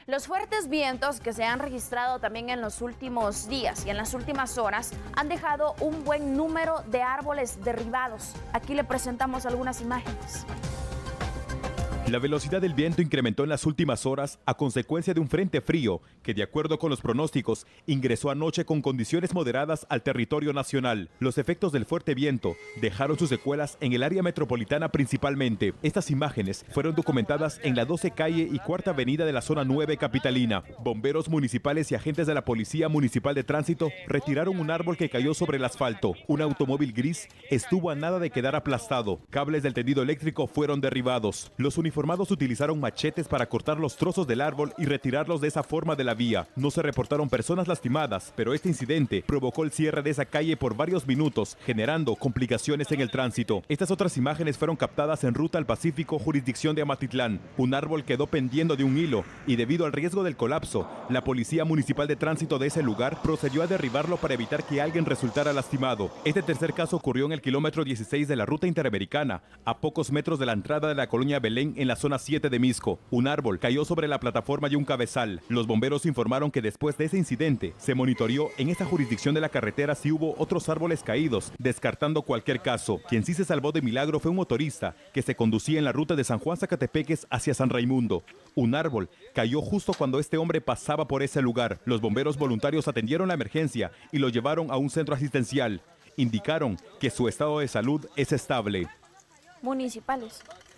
Los fuertes vientos que se han registrado también en los últimos días y en las últimas horas han dejado un buen número de árboles derribados. Aquí le presentamos algunas imágenes. La velocidad del viento incrementó en las últimas horas a consecuencia de un frente frío que, de acuerdo con los pronósticos, ingresó anoche con condiciones moderadas al territorio nacional. Los efectos del fuerte viento dejaron sus secuelas en el área metropolitana principalmente. Estas imágenes fueron documentadas en la 12 calle y Cuarta Avenida de la zona 9 capitalina. Bomberos municipales y agentes de la Policía Municipal de Tránsito retiraron un árbol que cayó sobre el asfalto. Un automóvil gris estuvo a nada de quedar aplastado. Cables del tendido eléctrico fueron derribados. Los uniformados utilizaron machetes para cortar los trozos del árbol y retirarlos de esa forma de la vía. No se reportaron personas lastimadas, pero este incidente provocó el cierre de esa calle por varios minutos, generando complicaciones en el tránsito. Estas otras imágenes fueron captadas en Ruta al Pacífico, jurisdicción de Amatitlán. Un árbol quedó pendiendo de un hilo y, debido al riesgo del colapso, la Policía Municipal de Tránsito de ese lugar procedió a derribarlo para evitar que alguien resultara lastimado. Este tercer caso ocurrió en el kilómetro 16 de la Ruta Interamericana, a pocos metros de la entrada de la colonia Belén, en la zona 7 de Misco. Un árbol cayó sobre la plataforma de un cabezal. Los bomberos informaron que después de ese incidente se monitoreó en esta jurisdicción de la carretera si hubo otros árboles caídos, descartando cualquier caso. Quien sí se salvó de milagro fue un motorista que se conducía en la ruta de San Juan Zacatepeques hacia San Raimundo. Un árbol cayó justo cuando este hombre pasaba por ese lugar. Los bomberos voluntarios atendieron la emergencia y lo llevaron a un centro asistencial. Indicaron que su estado de salud es estable. Municipales.